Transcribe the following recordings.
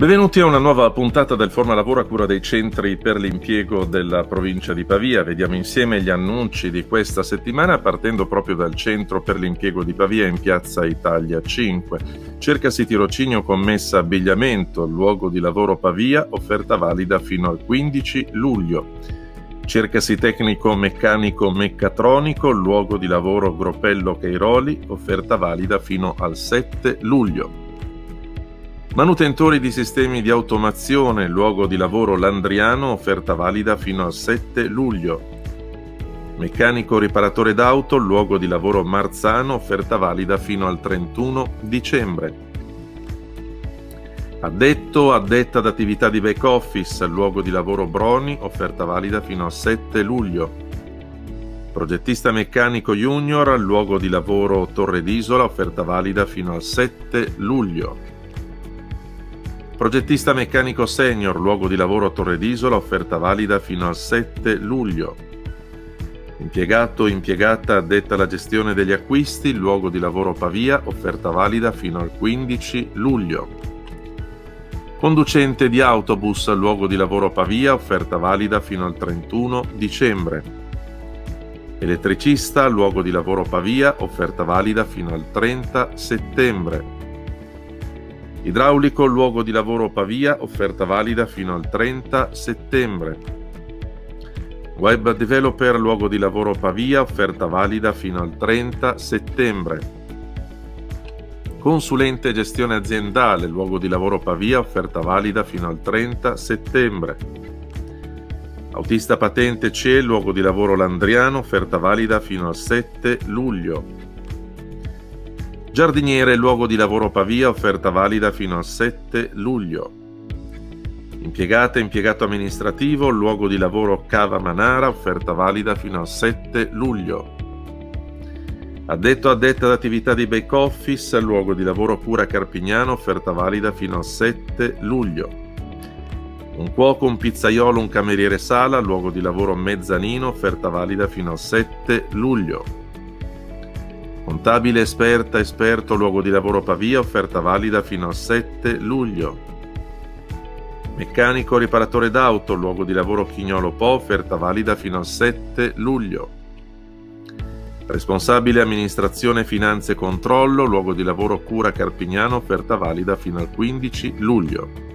Benvenuti a una nuova puntata del Forma Lavoro a cura dei centri per l'impiego della provincia di Pavia. Vediamo insieme gli annunci di questa settimana partendo proprio dal centro per l'impiego di Pavia in piazza Italia 5. Cercasi tirocinio commessa abbigliamento, luogo di lavoro Pavia, offerta valida fino al 15 luglio. Cercasi tecnico meccanico meccatronico, luogo di lavoro Gropello Cairoli, offerta valida fino al 7 luglio. Manutentori di sistemi di automazione, luogo di lavoro Landriano, offerta valida fino al 7 luglio. Meccanico riparatore d'auto, luogo di lavoro Marzano, offerta valida fino al 31 dicembre. Addetta ad attività di back office, luogo di lavoro Broni, offerta valida fino al 7 luglio. Progettista meccanico junior, luogo di lavoro Torre d'Isola, offerta valida fino al 7 luglio. Progettista meccanico senior, luogo di lavoro Torre d'Isola, offerta valida fino al 7 luglio. Impiegata addetta alla gestione degli acquisti, luogo di lavoro Pavia, offerta valida fino al 15 luglio. Conducente di autobus, luogo di lavoro Pavia, offerta valida fino al 31 dicembre. Elettricista, luogo di lavoro Pavia, offerta valida fino al 30 settembre. Idraulico, luogo di lavoro Pavia, offerta valida fino al 30 settembre. Web developer, luogo di lavoro Pavia, offerta valida fino al 30 settembre. Consulente gestione aziendale, luogo di lavoro Pavia, offerta valida fino al 30 settembre. Autista patente CE, luogo di lavoro Landriano, offerta valida fino al 7 luglio. Giardiniere, luogo di lavoro Pavia, offerta valida fino al 7 luglio. Impiegato amministrativo, luogo di lavoro Cava Manara, offerta valida fino al 7 luglio. Addetta ad attività di back office, luogo di lavoro Cura Carpignano, offerta valida fino al 7 luglio. Un cuoco, un pizzaiolo, un cameriere sala, luogo di lavoro Mezzanino, offerta valida fino al 7 luglio. Contabile esperto, luogo di lavoro Pavia, offerta valida fino al 7 luglio. Meccanico riparatore d'auto, luogo di lavoro Chignolo Po, offerta valida fino al 7 luglio. Responsabile amministrazione finanze e controllo, luogo di lavoro Cura Carpignano, offerta valida fino al 15 luglio.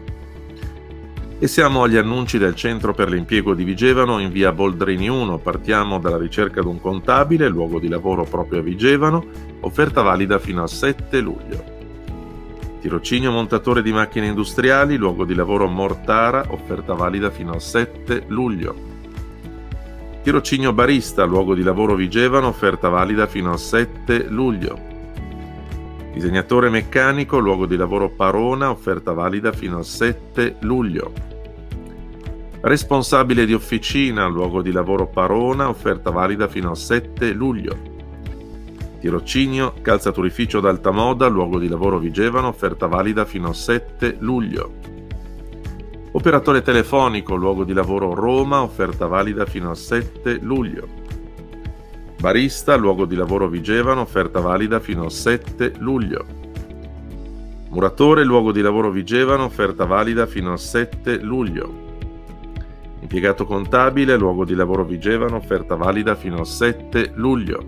E siamo agli annunci del centro per l'impiego di Vigevano in via Boldrini 1. Partiamo dalla ricerca di un contabile, luogo di lavoro proprio a Vigevano, offerta valida fino al 7 luglio. Tirocinio montatore di macchine industriali, luogo di lavoro Mortara, offerta valida fino al 7 luglio. Tirocinio barista, luogo di lavoro Vigevano, offerta valida fino al 7 luglio. Disegnatore meccanico, luogo di lavoro Parona, offerta valida fino al 7 luglio. Responsabile di officina, luogo di lavoro Parona, offerta valida fino al 7 luglio. Tirocinio calzaturificio d'alta luogo di lavoro Vigevano, offerta valida fino al 7 luglio. Operatore telefonico, luogo di lavoro Roma, offerta valida fino al 7 luglio. Barista, luogo di lavoro Vigevano, offerta valida fino al 7 luglio. Muratore, luogo di lavoro Vigevano, offerta valida fino al 7 luglio. Impiegato contabile, luogo di lavoro Vigevano, offerta valida fino al 7 luglio.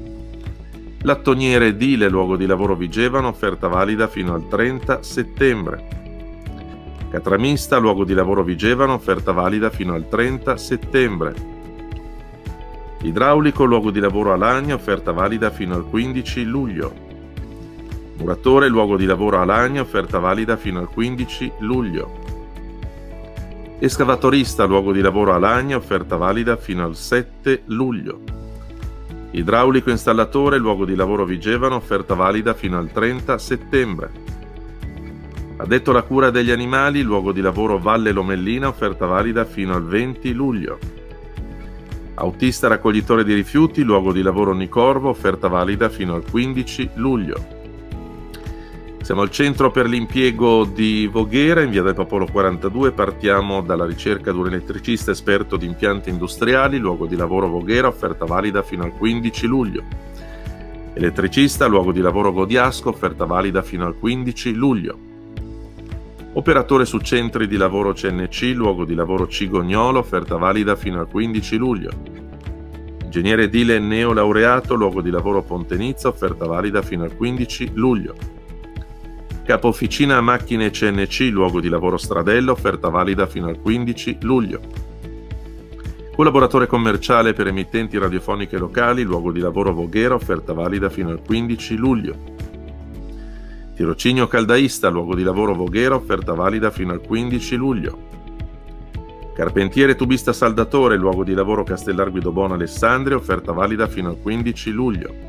Lattoniere edile, luogo di lavoro Vigevano, offerta valida fino al 30 settembre. Catramista, luogo di lavoro Vigevano, offerta valida fino al 30 settembre. Idraulico, luogo di lavoro Alagna, offerta valida fino al 15 luglio. Muratore, luogo di lavoro Alagna, offerta valida fino al 15 luglio. Escavatorista, luogo di lavoro Alagna, offerta valida fino al 7 luglio. Idraulico installatore, luogo di lavoro Vigevano, offerta valida fino al 30 settembre. Addetto alla cura degli animali, luogo di lavoro Valle Lomellina, offerta valida fino al 20 luglio. Autista raccoglitore di rifiuti, luogo di lavoro Nicorvo, offerta valida fino al 15 luglio. Siamo al centro per l'impiego di Voghera, in via del Popolo 42. Partiamo dalla ricerca di un elettricista esperto di impianti industriali, luogo di lavoro Voghera, offerta valida fino al 15 luglio. Elettricista, luogo di lavoro Godiasco, offerta valida fino al 15 luglio. Operatore su centri di lavoro CNC, luogo di lavoro Cigognolo, offerta valida fino al 15 luglio. Ingegnere edile neolaureato, luogo di lavoro Pontenizza, offerta valida fino al 15 luglio. Capo officina macchine CNC, luogo di lavoro Stradello, offerta valida fino al 15 luglio. Collaboratore commerciale per emittenti radiofoniche locali, luogo di lavoro Voghera, offerta valida fino al 15 luglio. Tirocinio caldaista, luogo di lavoro Voghera, offerta valida fino al 15 luglio. Carpentiere tubista saldatore, luogo di lavoro Castellar Guidobona Alessandria, offerta valida fino al 15 luglio.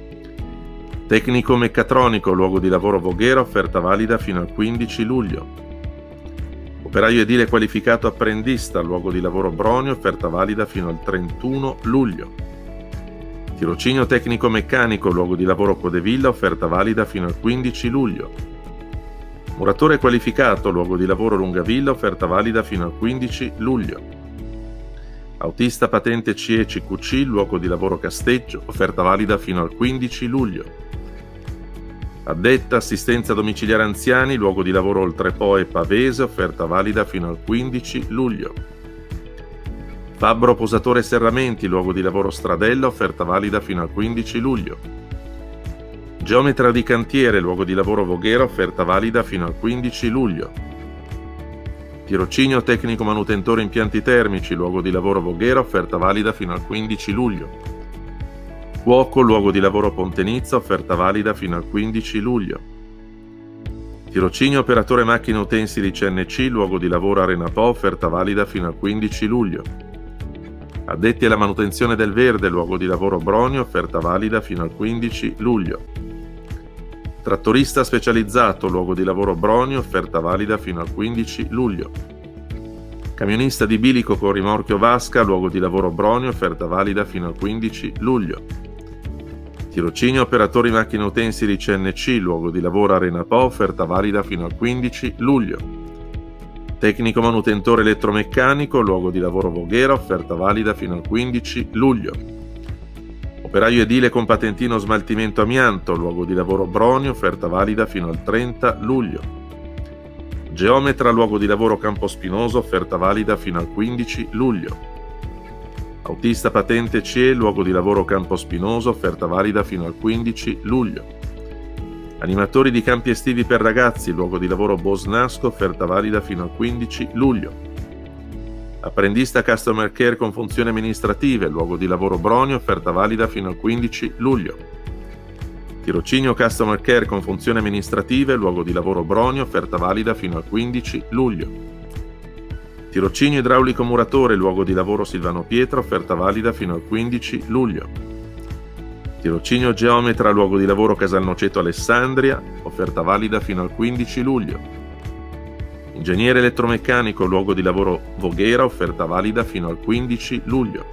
Tecnico meccatronico, luogo di lavoro Voghera, offerta valida fino al 15 luglio. Operaio edile qualificato apprendista, luogo di lavoro Bronio, offerta valida fino al 31 luglio. Tirocinio tecnico meccanico, luogo di lavoro Codevilla, offerta valida fino al 15 luglio. Muratore qualificato, luogo di lavoro Lungavilla, offerta valida fino al 15 luglio. Autista patente CE CQC, luogo di lavoro Casteggio, offerta valida fino al 15 luglio. Addetta assistenza domiciliare anziani, luogo di lavoro Oltrepo e Pavese, offerta valida fino al 15 luglio. Fabbro posatore serramenti, luogo di lavoro Stradella, offerta valida fino al 15 luglio. Geometra di cantiere, luogo di lavoro Voghera, offerta valida fino al 15 luglio. Tirocinio tecnico manutentore impianti termici, luogo di lavoro Voghera, offerta valida fino al 15 luglio. Cuoco, luogo di lavoro Pontenizza, offerta valida fino al 15 luglio. Tirocinio operatore macchine utensili CNC, luogo di lavoro Arena Po, offerta valida fino al 15 luglio. Addetti alla manutenzione del verde, luogo di lavoro Bronio, offerta valida fino al 15 luglio. Trattorista specializzato, luogo di lavoro Bronio, offerta valida fino al 15 luglio. Camionista di bilico con rimorchio vasca, luogo di lavoro Bronio, offerta valida fino al 15 luglio. Tirocinio operatori macchine utensili CNC, luogo di lavoro Arena Po, offerta valida fino al 15 luglio. Tecnico manutentore elettromeccanico, luogo di lavoro Voghera, offerta valida fino al 15 luglio. Operaio edile con patentino smaltimento amianto, luogo di lavoro Bronio, offerta valida fino al 30 luglio. Geometra, luogo di lavoro Campospinoso, offerta valida fino al 15 luglio. Autista patente CE, luogo di lavoro Campospinoso, offerta valida fino al 15 luglio. Animatori di campi estivi per ragazzi, luogo di lavoro Bosnasco, offerta valida fino al 15 luglio. Apprendista Customer Care con funzioni amministrative, luogo di lavoro Bronio, offerta valida fino al 15 luglio. Tirocinio Customer Care con funzioni amministrative, luogo di lavoro Bronio, offerta valida fino al 15 luglio. Tirocinio idraulico muratore, luogo di lavoro Silvano Pietro, offerta valida fino al 15 luglio. Tirocinio geometra, luogo di lavoro Casalnoceto Alessandria, offerta valida fino al 15 luglio. Ingegnere elettromeccanico, luogo di lavoro Voghera, offerta valida fino al 15 luglio.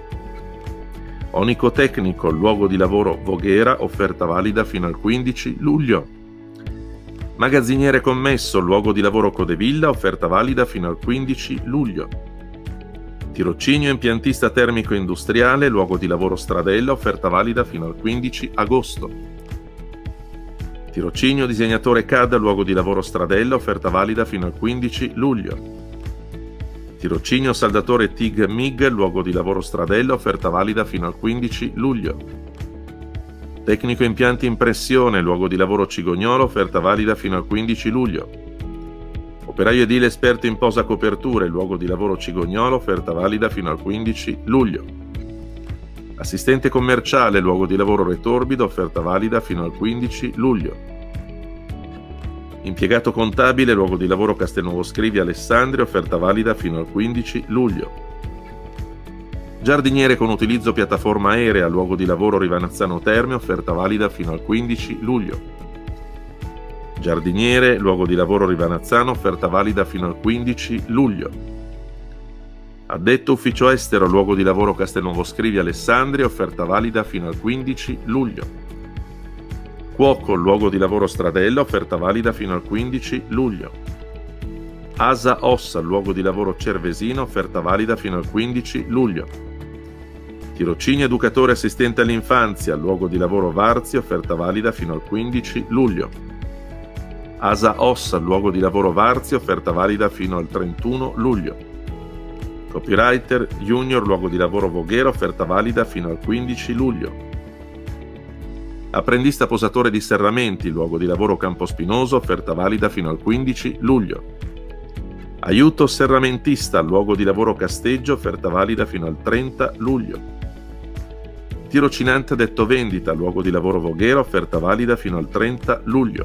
Onicotecnico, luogo di lavoro Voghera, offerta valida fino al 15 luglio. Magazziniere commesso, luogo di lavoro Codevilla, offerta valida fino al 15 luglio. Tirocinio impiantista termico industriale, luogo di lavoro Stradella, offerta valida fino al 15 agosto. Tirocinio disegnatore CAD, luogo di lavoro Stradella, offerta valida fino al 15 luglio. Tirocinio saldatore TIG MIG, luogo di lavoro Stradella, offerta valida fino al 15 luglio. Tecnico impianti impressione, luogo di lavoro Cigognolo, offerta valida fino al 15 luglio. Operaio edile esperto in posa coperture, luogo di lavoro Cigognolo, offerta valida fino al 15 luglio. Assistente commerciale, luogo di lavoro Retorbido, offerta valida fino al 15 luglio. Impiegato contabile, luogo di lavoro Castelnuovo Scrivi Alessandria, offerta valida fino al 15 luglio. Giardiniere con utilizzo piattaforma aerea, luogo di lavoro Rivanazzano Terme, offerta valida fino al 15 luglio. Giardiniere, luogo di lavoro Rivanazzano, offerta valida fino al 15 luglio. Addetto ufficio estero, luogo di lavoro Castelnuovo Scrivi Alessandria, offerta valida fino al 15 luglio. Cuoco, luogo di lavoro Stradella, offerta valida fino al 15 luglio. Asa Ossa, luogo di lavoro Cervesino, offerta valida fino al 15 luglio. Tirocinio educatore assistente all'infanzia, luogo di lavoro Varzi, offerta valida fino al 15 luglio. ASA Ossa, luogo di lavoro Varzi, offerta valida fino al 31 luglio. Copywriter Junior, luogo di lavoro Voghera, offerta valida fino al 15 luglio. Apprendista posatore di serramenti, luogo di lavoro Campospinoso, offerta valida fino al 15 luglio. Aiuto serramentista, luogo di lavoro Casteggio, offerta valida fino al 30 luglio. Tirocinante detto vendita, luogo di lavoro Voghera, offerta valida fino al 30 luglio.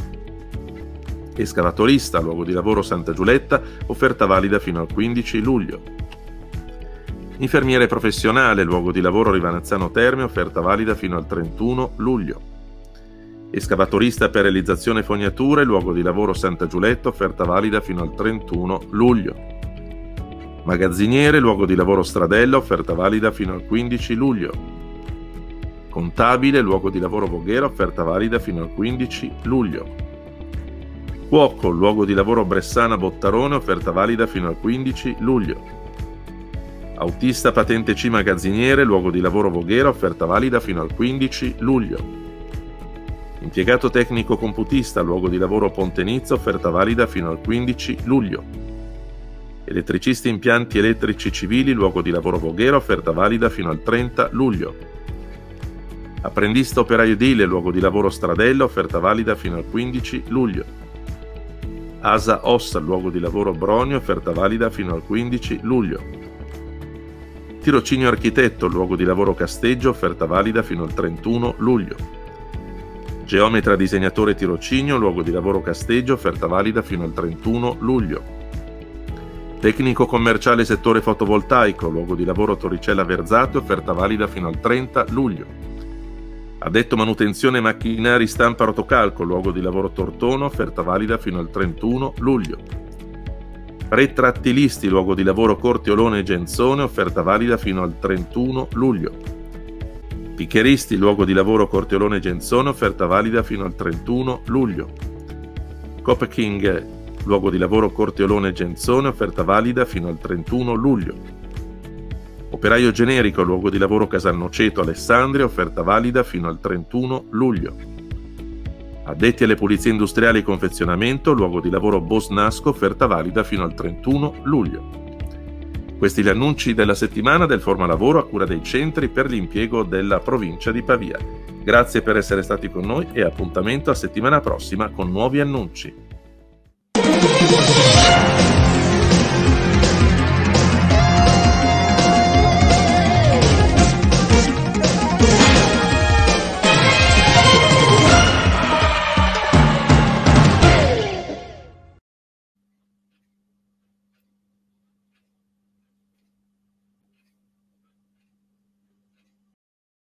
Escavatorista, luogo di lavoro Santa Giulietta, offerta valida fino al 15 luglio. Infermiere professionale, luogo di lavoro Rivanazzano Terme, offerta valida fino al 31 luglio. Escavatorista per realizzazione fognature, luogo di lavoro Santa Giulietta, offerta valida fino al 31 luglio. Magazziniere, luogo di lavoro Stradella, offerta valida fino al 15 luglio. Contabile, luogo di lavoro Voghera, offerta valida fino al 15 luglio. Cuoco, luogo di lavoro Bressana Bottarone, offerta valida fino al 15 luglio. Autista patente C magazziniere, luogo di lavoro Voghera, offerta valida fino al 15 luglio. Impiegato tecnico computista, luogo di lavoro Pontenizza, offerta valida fino al 15 luglio. Elettricisti impianti elettrici civili, luogo di lavoro Voghera, offerta valida fino al 30 luglio. Apprendista operaio edile, luogo di lavoro Stradella, offerta valida fino al 15 luglio. ASA Ossa, luogo di lavoro Bronio, offerta valida fino al 15 luglio. Tirocinio architetto, luogo di lavoro Casteggio, offerta valida fino al 31 luglio. Geometra disegnatore tirocinio, luogo di lavoro Casteggio, offerta valida fino al 31 luglio. Tecnico commerciale settore fotovoltaico, luogo di lavoro Torricella Verzate, offerta valida fino al 30 luglio. Addetto manutenzione macchinari stampa rotocalco, luogo di lavoro Tortona, offerta valida fino al 31 luglio. Retrattilisti, luogo di lavoro Corteolone e Genzone, offerta valida fino al 31 luglio. Piccheristi, luogo di lavoro Corteolone e Genzone, offerta valida fino al 31 luglio. Copeking, luogo di lavoro Corteolone e Genzone, offerta valida fino al 31 luglio. Operaio generico, luogo di lavoro Casalnoceto Alessandria, offerta valida fino al 31 luglio. Addetti alle pulizie industriali e confezionamento, luogo di lavoro Bosnasco, offerta valida fino al 31 luglio. Questi gli annunci della settimana del Forma Lavoro a cura dei centri per l'impiego della provincia di Pavia. Grazie per essere stati con noi e appuntamento a settimana prossima con nuovi annunci.